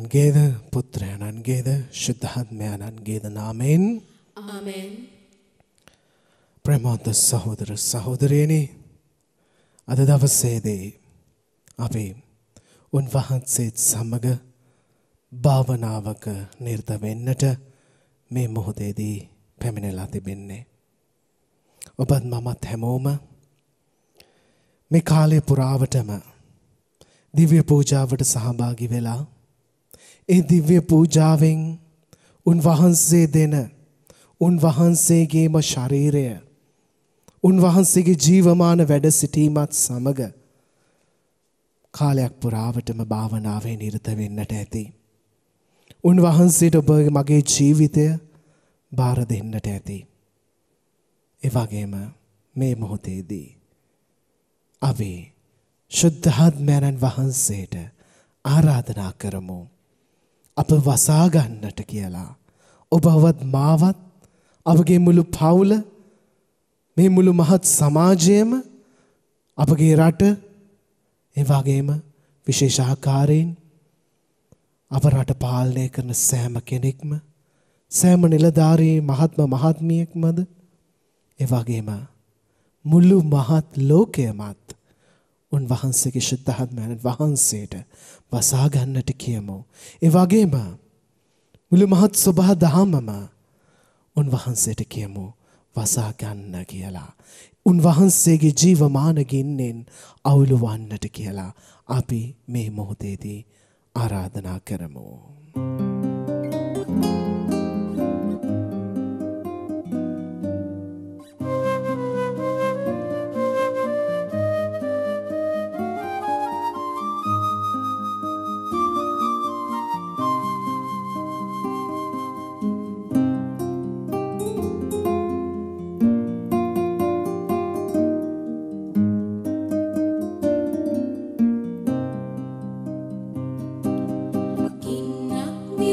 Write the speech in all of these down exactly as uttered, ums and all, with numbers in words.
පියාණන්ගේද පුත්‍රයාණන්ගේද ශුද්ධාත්මයාණන්ගේද නාමයෙන් ආමෙන්. ප්‍රේමවන්ත සහෝදර සහෝදරියනි, අද දවසේදී අපි උන්වහන්සේත් සමග භාවනාවක නිරත වෙන්නට මේ මොහොතේදී පැමිණලා තිබෙන්නේ. ඔබත් මමත් හැමෝම මේ කාලය පුරාවටම දිව්‍ය පූජාවට සහභාගී වෙලා ඒ දිව්‍ය පූජාවෙන් උන්වහන්සේ දෙන උන්වහන්සේගේම ශරීරය උන්වහන්සේගේ ජීවමාන වැඩ සිටීමත් සමග කාලයක් පුරාවටම භාවනාවේ නිරත වෙන්නට ඇති. උන්වහන්සේට ඔබ මගේ ජීවිතය බාර දෙන්නට ඇති. ඒ වගේම මේ මොහොතේදී අපි ශුද්ධාත්මයන් වහන්සේට ආරාධනා කරමු අප වසා ගන්නට කියලා. ඔබවත් මාවත් අපගේ මුළු පවුල මේ මුළු මහත් සමාජයම අපගේ රට ඒ වගේම විශේෂ ආකාරයෙන් අප රට පාලනය කරන සෑම කෙනෙක්ම සෑම නිලධාරී මහත්ම මහත්මියෙක්මද ඒ වගේම මුළු මහත් ලෝකයමත් උන්වහන්සේගේ ශුද්ධාත්මයන් වහන්සේට වසා ගන්නට කියමු. ඒ වගේම මුළු මහත් සබහා දහමම උන්වහන්සේට කියමු වසා ගන්න කියලා. උන්වහන්සේගේ ජීවමාන ගින්නෙන් අවුළු වන්නට කියලා අපි මේ මොහොතේදී ආරාධනා කරමු. ගින්නක්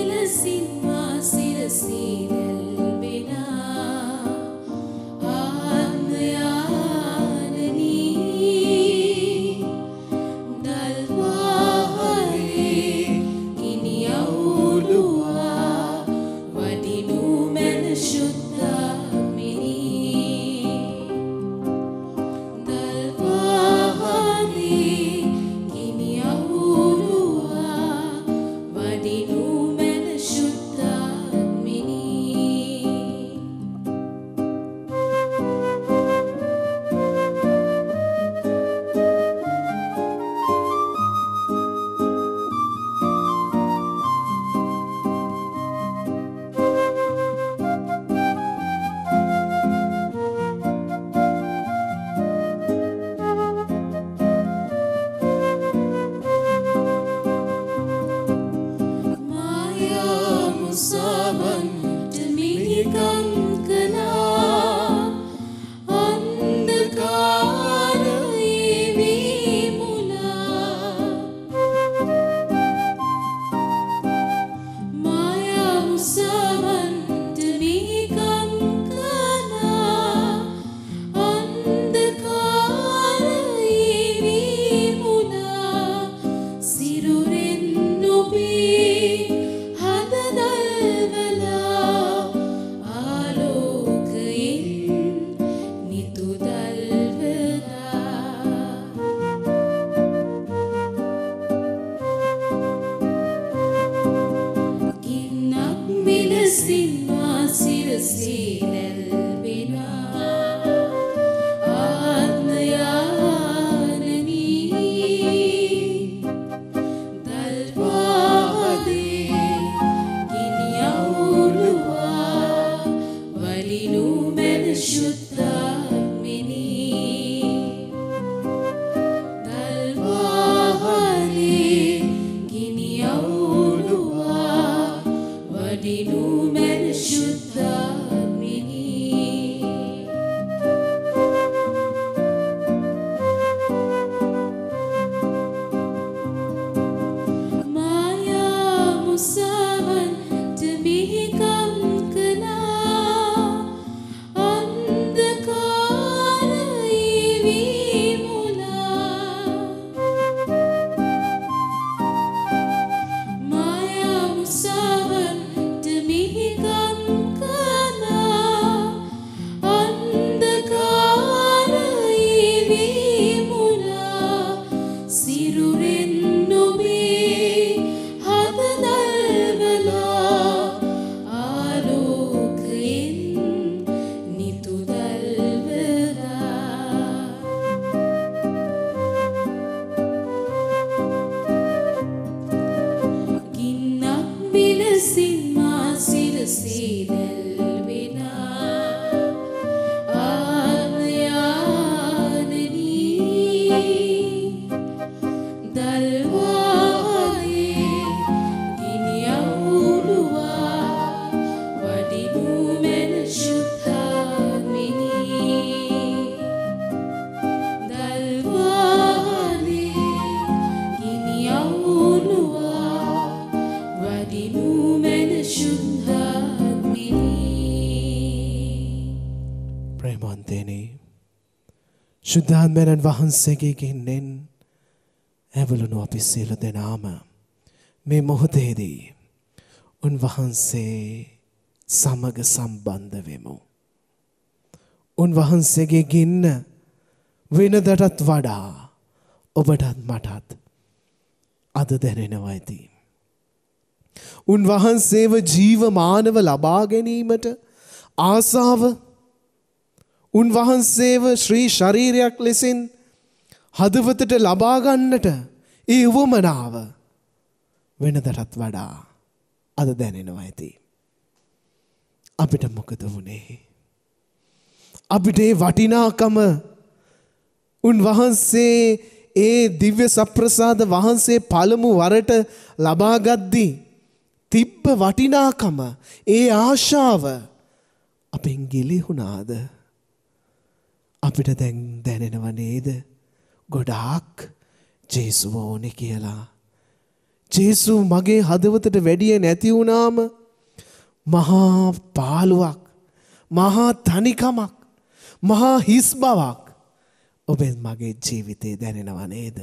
ශුද්ධාත්මයන් වහන්සේගේ ගින්නෙන් ඇවළුණු අපි සියලු දෙනාම මේ මොහොතේදී උන්වහන්සේ සමග සම්බන්ධ වෙමු. උන්වහන්සේගේ ගින්න වෙනදටත් වඩා ඔබටත් මටත් අද දැනෙනවා ඇති. උන්වහන්සේව ජීවමානව ලබා ගැනීමට ආසාව, උන්වහන්සේව ශ්‍රී ශරීරයක් ලෙසින් හදවතට ලබා ගන්නට ඒ උවමනාව වෙනදටත් වඩා අද දැනෙනවා ඇති. අපිට මොකද වුනේ? අපිට ඒ වටිනාකම උන්වහන්සේ ඒ දිව්‍ය සප්‍රසාද වහන්සේ පළමු වරට ලබා ගද්දී තිබ්බ වටිනාකම, ඒ ආශාව අපෙන් ගිලිහුණාද? අපිට දැන් දැනෙනව නේද? ගොඩාක් ජේසුව ඕනේ කියලා. ජේසු මගේ හදවතට වැඩිය නැති වුණාම මහා පාළුවක්, මහා තනිකමක්, මහා හිස් බවක් ඔබෙන් මගේ ජීවිතේ දැනෙනව නේද?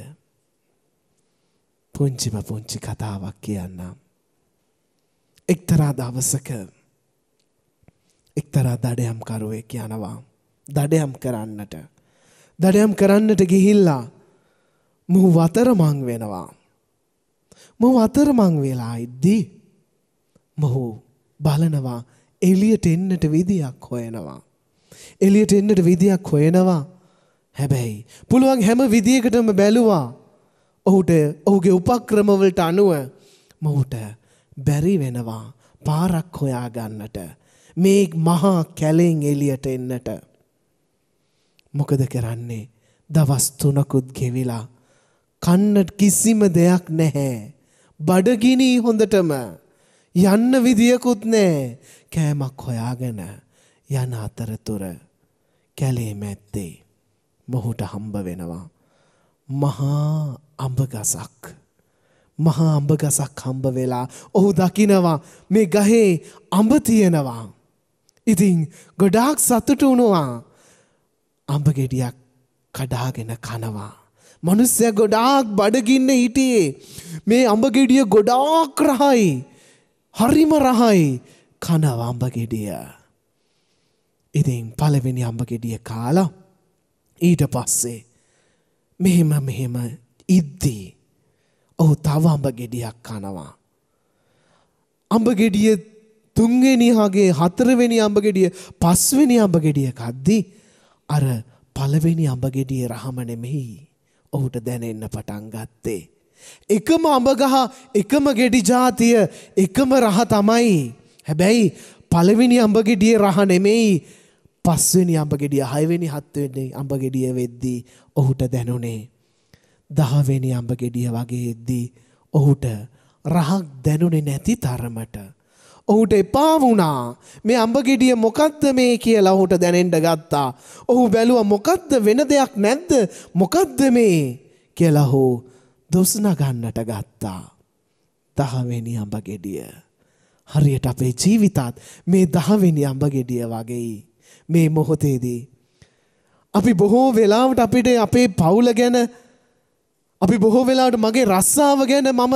පුංචිම පුංචි කතාවක් කියන්නම්. එක්තරා දවසක එක්තරා දඩයම්කරුවෙක් යනවා දඩයම් කරන්නට. දඩයම් කරන්නට ගිහිල්ලා මොහු වතරමං වෙනවා. මොහු වතරමං වෙලා ඉද්දී මොහු බලනවා එළියට එන්නට විදියක් හොයනවා. එළියට එන්නට විදියක් හොයනවා. හැබැයි පුළුවන් හැම විදියකටම බැලුවා. ඔහුට ඔහුගේ උපක්‍රමවලට අනුව මොහුට බැරි වෙනවා පාරක් හොයා ගන්නට, මේ මහා කැලෙන් එළියට එන්නට. මොකද කරන්නේ? දවස් තුනකුත් ගෙවිලා කන්නට කිසිම දෙයක් නැහැ. බඩගිනි හොඳටම, යන්න විදියකුත් නැහැ. කෑමක් හොයාගෙන යන අතරතුර කැලේ මැද්දේ මොහුට හම්බ වෙනවා මහා අඹ ගසක්. මහා අඹ ගසක් හම්බ වෙලා ඔහු දකිනවා මේ ගහේ අඹ තියෙනවා. ඉතින් ගොඩාක් සතුටු වුණා. අඹ ගෙඩියක් කඩාගෙන කනවා. මිනිස්සයා ගොඩාක් බඩගින්න හිටියේ. මේ අඹ ගෙඩිය ගොඩාක් රහයි, හරිම රහයි. කනවා අඹ ගෙඩිය. ඉතින් පළවෙනි අඹ ගෙඩිය කාලා ඊට පස්සේ මෙහෙම මෙහෙම ඉද්දී ඔහු තව අඹ ගෙඩියක් කනවා. අඹ ගෙඩිය තුන්වෙනි හගේ හතරවෙනි අඹ ගෙඩිය පස්වෙනි අඹ ගෙඩිය කද්දී අර පළවෙනි අඹ ගෙඩියේ රහම නෙමෙයි ඔහුට දැනෙන්න පටන් ගත්තේ. එකම අඹ ගහ, එකම ගෙඩි జాතිය, එකම රහ තමයි. හැබැයි පළවෙනි අඹ ගෙඩියේ රහ නෙමෙයි පස්වෙනි අඹ ගෙඩිය, හයවෙනි හත්වෙනි අඹ ගෙඩිය වෙද්දී ඔහුට දැනුනේ දහවෙනි අඹ ගෙඩිය වගේ එද්දී ඔහුට රහක් දැනුනේ නැති තරමට ඔහුට එපා වුණා. මේ අඹ ගෙඩිය මොකද්ද මේ කියලා ඔහුට දැනෙන්න ගත්තා. ඔහු බැලුවා මොකද්ද, වෙන දෙයක් නැද්ද, මොකද්ද මේ කියලා ඔහු දොස් නගන්නට ගත්තා. දහවෙනි අඹ ගෙඩිය. හරියට අපේ ජීවිතත් මේ දහවෙනි අඹ ගෙඩිය වගේ. මේ මොහොතේදී අපි බොහෝ වෙලාවට අපිට අපේ පවුල ගැන, අපි බොහෝ වෙලාවට මගේ රස්සාව ගැන මම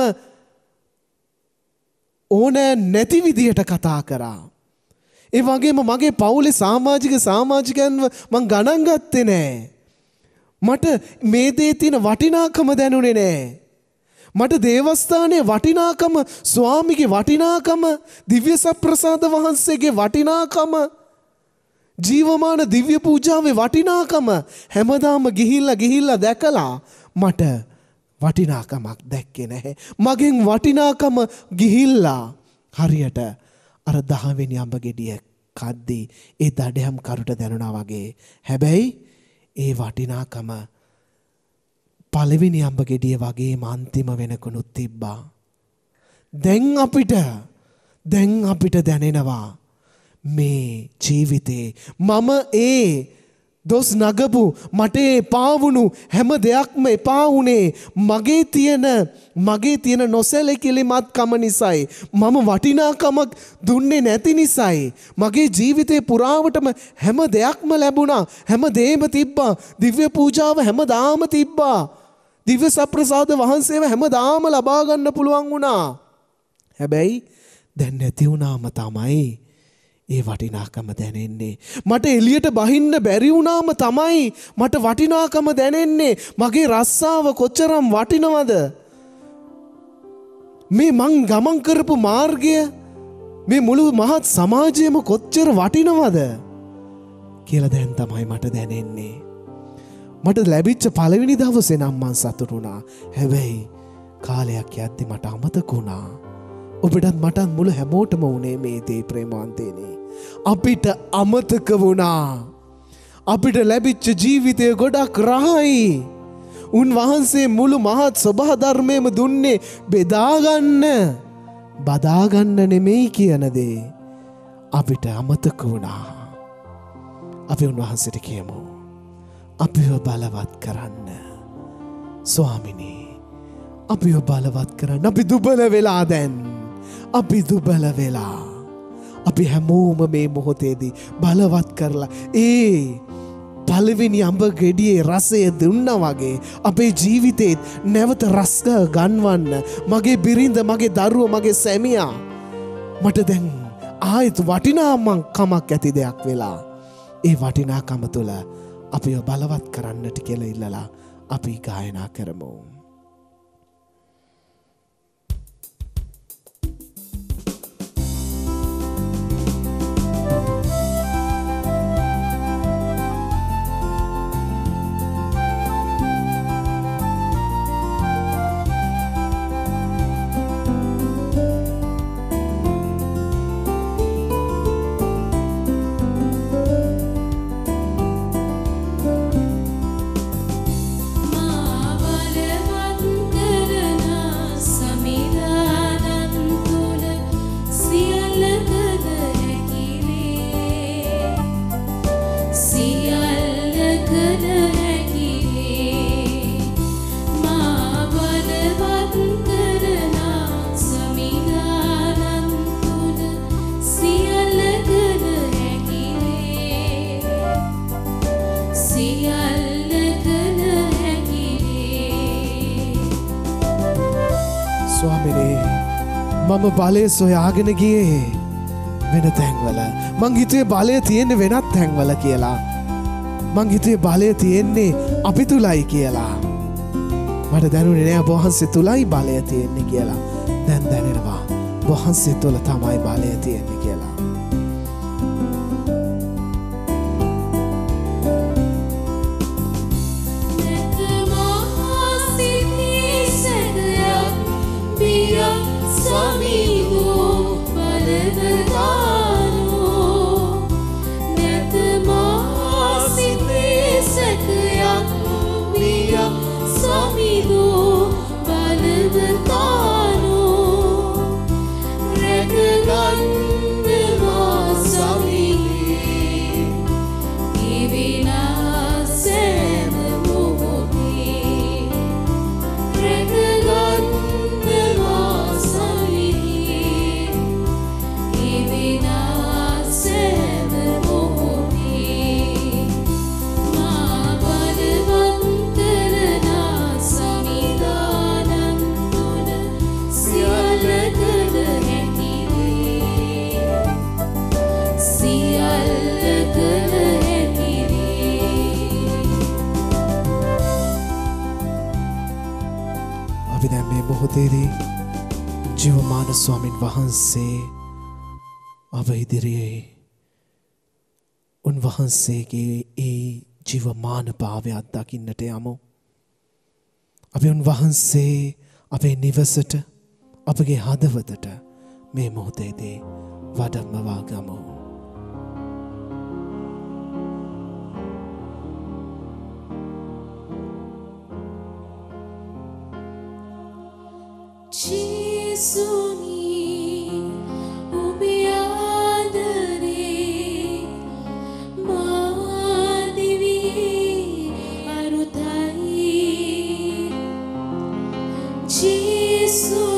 ඕන නැති විදියට කතා කරා. ඒ වගේම මගේ පවුලේ සමාජික සමාජිකයන්ව මං ගණන් ගත්තේ නෑ. මට මේ දේ තියෙන වටිනාකම දැනුනේ නෑ. මට දේවස්ථානයේ වටිනාකම, ස්වාමිගේ වටිනාකම, දිව්‍ය සප්‍රසාද වහන්සේගේ වටිනාකම, ජීවමාන දිව්‍ය පූජාවේ වටිනාකම හැමදාම ගිහිල්ලා ගිහිල්ලා දැකලා මට වටිනාකමක් දැක්කේ නැහැ. මගෙන් වටිනාකම ගිහිල්ලා හරියට අර දහවෙනි අඹ ගෙඩිය කද්දී ඒ දඩයම් කරුට දැනුණා වගේ. හැබැයි ඒ වටිනාකම පළවෙනි අඹ ගෙඩිය වගේම අන්තිම වෙනකුණුත් තිබ්බා. දැන් අපිට දැන් අපිට දැනෙනවා මේ ජීවිතේ මම ඒ දොස් නගපු මට එපා වුණු හැම දෙයක්ම එපා වුණේ මගේ තියෙන මගේ තියෙන නොසැලකිලිමත්කම නිසායි. මම වටිනාකමක් දුන්නේ නැති නිසායි. මගේ ජීවිතේ පුරාවටම හැම දෙයක්ම ලැබුණා. හැම දෙයක්ම තිබ්බා. දිව්‍ය පූජාව හැමදාම තිබ්බා. දිව්‍ය සප්‍රසාද වහන්සේව හැමදාම ලබා ගන්න පුළුවන් වුණා. හැබැයි දැන් නැති වුණාම තමයි ඒ වටිනාකම දැනෙන්නේ. මට එළියට බහින්න බැරි වුණාම තමයි මට වටිනාකම දැනෙන්නේ. මගේ රස්සාව කොච්චරම් වටිනවද? මේ මං ගමන් කරපු මාර්ගය මේ මුළු මහත් සමාජයේම කොච්චර වටිනවද කියලා දැන් තමයි මට දැනෙන්නේ. මට ලැබිච්ච පළවෙනි දවසේ නම් මං සතුටු වුණා. හැබැයි කාලයක් යද්දි මට අමතක වුණා. ඔබටත් මටත් මුළු හැමෝටම වුණේ මේ දේ ප්‍රේමවන්තේනි. අපිට අමතක වුණා. අපිට ලැබිච්ච ජීවිතය ගොඩක් රහයි. උන්වහන්සේ මුළු මහත් ස්වභාව ධර්මයේම දුන්නේ බෙදාගන්න බදාගන්න නෙමෙයි කියන දේ අපිට අමතක වුණා. අපි උන්වහන්සේට කියමු අපිව බලවත් කරන්න. ස්වාමිනේ අපිව බලවත් කරන්න. අපි දුබල වෙලා දැන්. අපි දුබල වෙලා. අපි හැමෝම මේ මොහොතේදී බලවත් කරලා ඒ පළවෙනි අඹ ගෙඩියේ රසය දුන්නා වගේ අපේ ජීවිතේත් නැවත රස ගන්වන්න. මගේ බිරිඳ, මගේ දරුවෝ, මගේ සැමියා මට දැන් ආයෙත් වටිනාකමක් ඇති දෙයක් වෙලා. ඒ වටිනාකම තුළ අපිව බලවත් කරන්නට කියලා ඉල්ලලා අපි ගායනා කරමු. මම බලය සොයාගෙන ගියේ වෙන තැන්වල. මං හිතුවේ බලය තියෙන්නේ වෙනත් තැන්වල කියලා. මං හිතුවේ බලය තියෙන්නේ අපි තුලයි කියලා. මට දැනුනේ නෑ වහන්සේ තුලයි බලය තියෙන්නේ කියලා. දැන් දැනෙනවා වහන්සේ තුල තමයි බලය තියෙන්නේ කියලා. ජීවමාන ස්වාමීන් වහන්සේ අප ඉදිරියේ උන්වහන්සේගේ ඒ ජීවමාන භාවය අත්දකින්නට යමු. අපි උන්වහන්සේ අපේ නිවසට, අපගේ හදවතට මේ මොහොතේදී වඩම්මවා ගමු. Suni ubiadare ma divi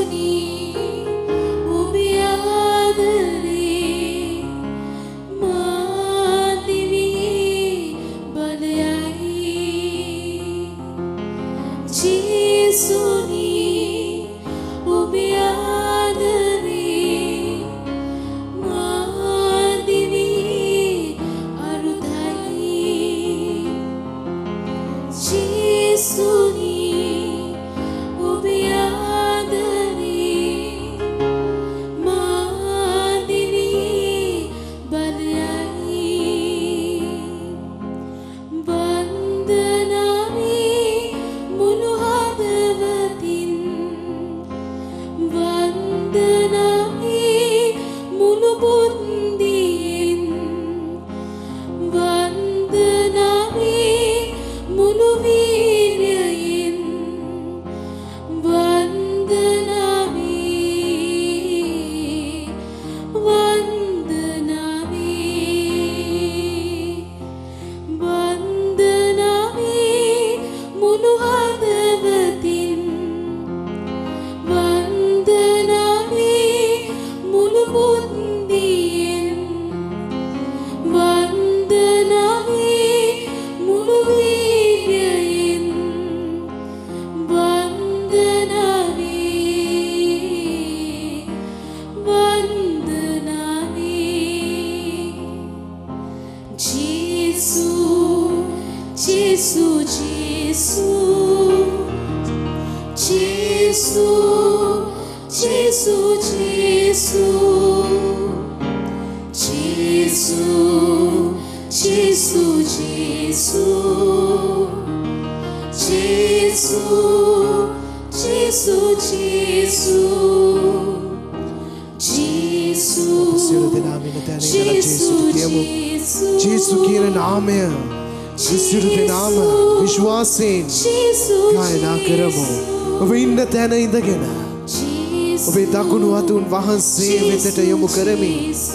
වහන්සේ වෙතට යොමු කරමි.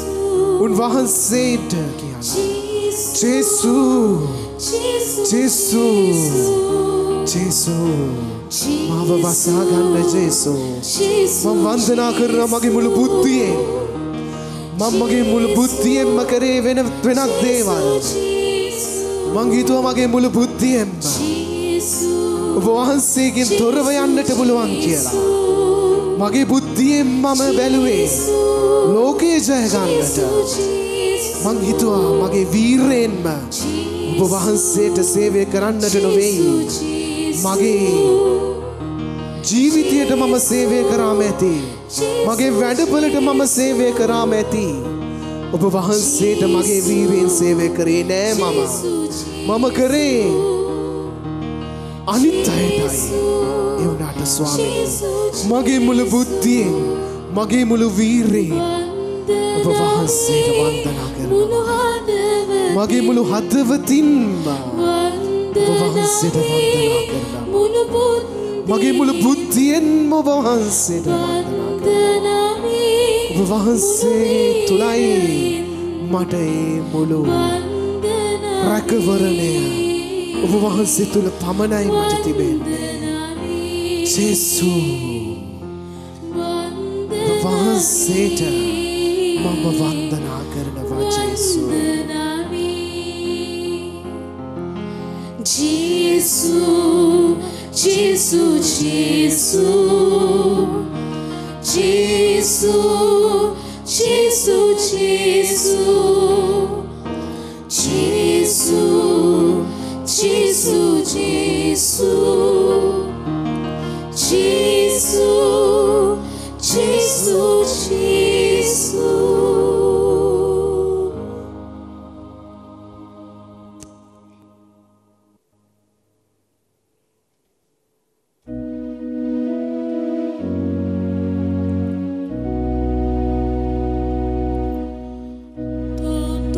උන්වහන්සේට කියන්න. ජේසු ජේසු ජේසු මාව වසා ගන්න ජේසු. මම වන්දනා කරනවා මගේ මුළු බුද්ධියෙන්. මම මගේ මුළු බුද්ධියෙන්ම කරේ වෙන වෙනක් දේවල්. මං හිතුවා මගේ මුළු බුද්ධියෙන්ම ඔබ වහන්සේගෙන් තොරව යන්නට පුළුවන් කියලා. මගේ බුද්ධියෙන් මම බැලුවේ ලෝකේ ජය ගන්නට. මං හිතුවා මගේ වීරයෙන්ම ඔබ වහන්සේට සේවය කරන්නට නොවේයි. මගේ ජීවිතයට මම සේවය කරාම ඇති. මගේ වැඩවලට මම සේවය කරාම ඇති. ඔබ වහන්සේට මගේ වීරයෙන් සේවය කරේ නෑ මම. මම කරේ අනිත් අයටයි. ඒ වුණාට ස්වාමී මගේ මුළු බුද්ධියෙන් මගේ මුළු වීරයෙන් ඔබ වහන්සේට වන්දනා කරනවා. මගේ මුළු හදවතින්ම ඔබ වහන්සේට වන්දනා කරනවා. මගේ මුළු බුද්ධියෙන්ම ඔබ වහන්සේට වන්දනා කරනවා. ඔබ වහන්සේ තුලයි මට ඒ මුළු රැකවරණය ඔබ වහන්සේ තුල පමණයි මට තිබෙන්නේ. ජේසු වහන්සේට මම වන්දනා කරනවා ජේසු. ජේසු ජේසු ජේසු ජේසු ජේසු ජේසු ජේසු ජේසු ජේසු Jesus, Jesus, Jesus. Don't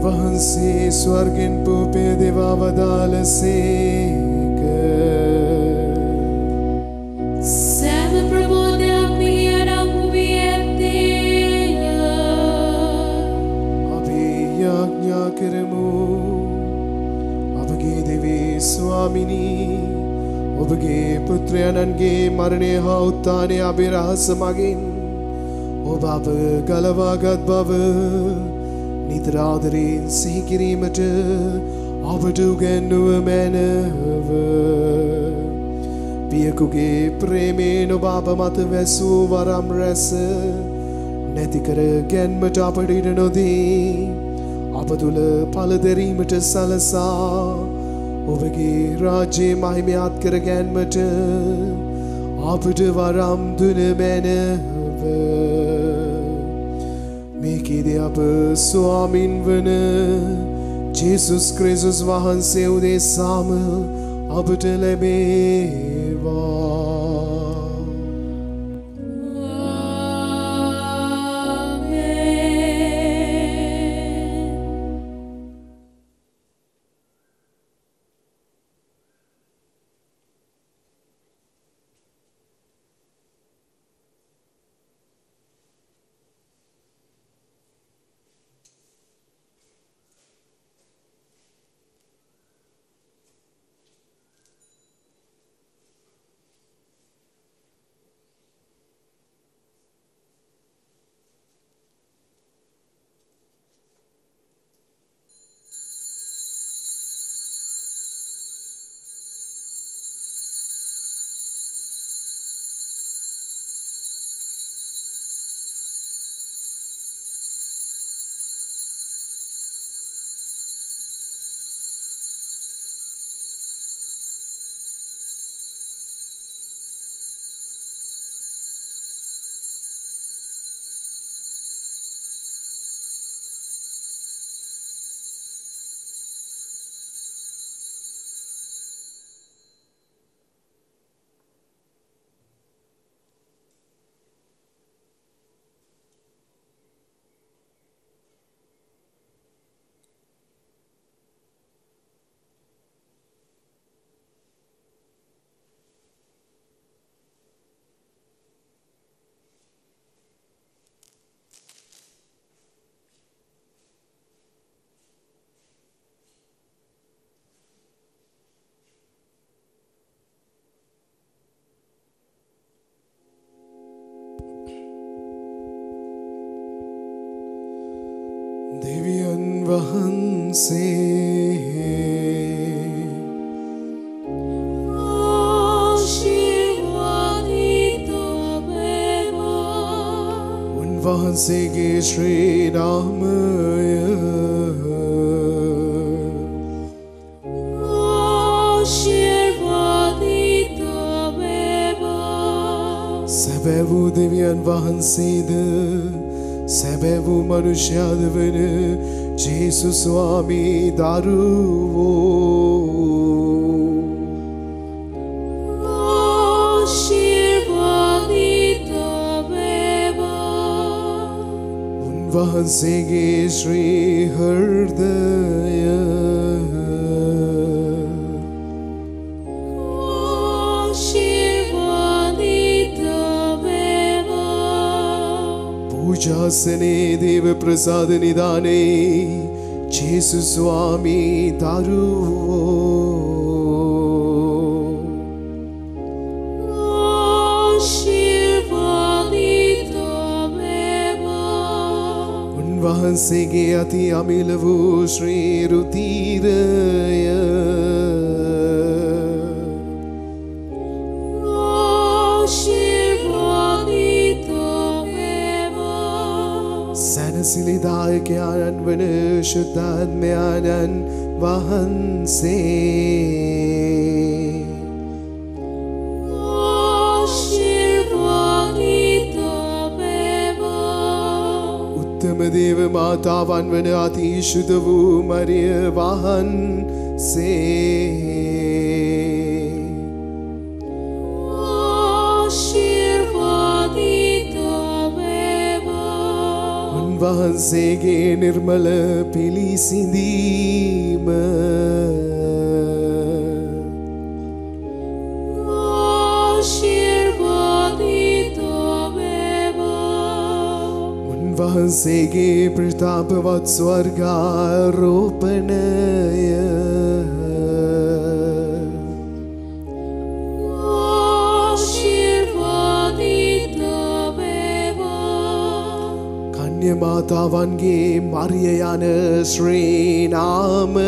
උන්වහන්සේ ස්වර්ගෙන් පූපය දෙවා වදාළසේක. සෑම ප්‍රබෝධයක් මෙහි අඩංගු වී ඇත්තේය. අපි යාඥා කරමු. අපගේ දෙවී ස්වාමිනී, ඔබගේ පුත්‍රයන්ගේ මරණය හා උත්ථානය අභිරහස මගින් ඔබ අප ගලවාගත් බව නිතර ආදරයෙන් සිහි කිරීමට අපට උගන්වුව මැනව. පියකුගේ ප්‍රේමයෙන් ඔබ අප මත වැසූ වරම් රැස නැති කර ගැන්මට අපට ඉඩ නොදී අප තුළ පලදැරීමට සලසා ඔබගේ රාජ්‍යයේ මහිමයාත් කර ගැන්මට අපට වරම් දුන මැනව. මේකේද අප ස්වාමින් වන ජේසුස් ක්‍රිස්තුස් වහන්සේ උදෙසාම අපට ලැබේවා. දෙවියන් වහන්සේ ආශිර්වාදිත වේවා. උන්වහන්සේගේ ශ්‍රී නාමය ආශිර්වාදිත වේවා. සැබෑ වූ දෙවියන් වහන්සේද සැබෑ වූ මනුෂ්‍යයාද වන ජේසුස් ස්වාමී දරුවෝ ආශිර්වාදිත වේවා. උන්වහන්සේගේ ශ්‍රී හෘදය පූජාසනේ දේව ප්‍රසාද නිදානේ ජේසුස් ස්වාමී දරුවෝ ආශිර්වාදිත වේවා. උන්වහන්සේගේ අති අමිල වූ ශ්‍රී රුධිරය සැනසිලිදායකයන් වන ශුද්ධාත්මයන්න් වහන්සේ ආශිර්වාදිත වේවා. උත්තම දේව මාතාවන් වන අතිශුද්ධ වූ මරිය වහන්සේ උන්වහන්සේගේ නිර්මල පිළිසිඳීම උන්වහන්සේගේ ප්‍රතාපවත් ස්වර්ගාරෝපණය කන්‍ය මාතාවන්ගේ මරිය යන ශ්‍රී නාමය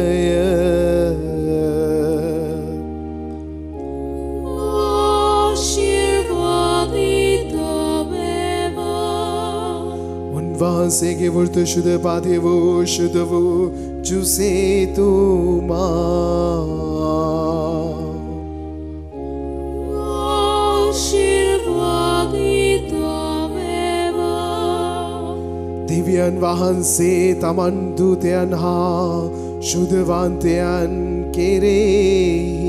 උන්වහන්සේගේ වෘත ශුද්ධ පාදේ වූ ශුද්ධ වූ ජුසේතුමා දෙවියන් වහන්සේ තමන් දූතයන් හා ශුද්ධවන්තයන් කෙරෙහි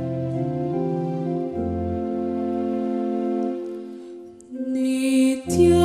Nitya